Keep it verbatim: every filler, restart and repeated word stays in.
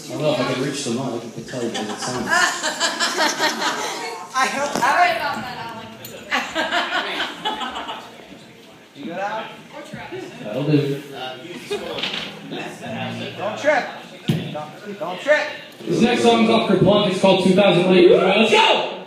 don't know if I can reach the mic, I can tell you what it sounds. I hope. Sorry about that, Alex. You good, Alex? That'll do. Don't trip. Don't, don't trip. This next song's off Kerplunk. It's called two thousand Leagues. Let's go!